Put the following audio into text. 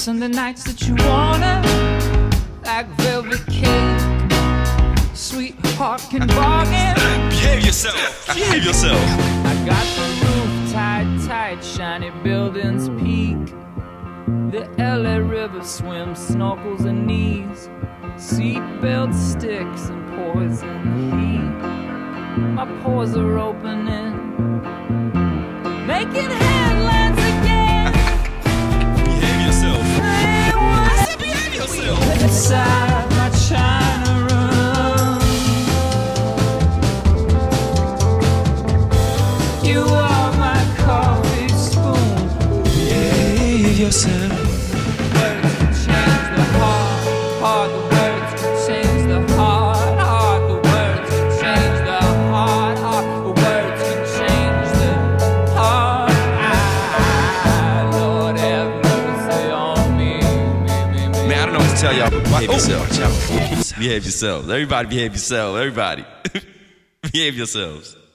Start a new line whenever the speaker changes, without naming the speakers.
Sunday nights that you wanna, like velvet cake. Sweetheart can bargain.
Behave yourself. Behave yourself.
I got the roof tight, shiny buildings peak. The LA River swims, snorkels and knees. Seatbelt sticks and poison heat. My pores are opening, making headlines again.
Behave yourself.
Hey, what?
Behave yourself.
Inside my China room, you are my coffee spoon.
Behave yourself.
Words can change the heart, the words can change the heart, the words can change the heart, the words can change the heart. Lord have mercy on me.
Man, I don't know what to tell y'all, but behave yourselves. Behave yourselves. Everybody behave yourselves. Everybody. Behave yourselves.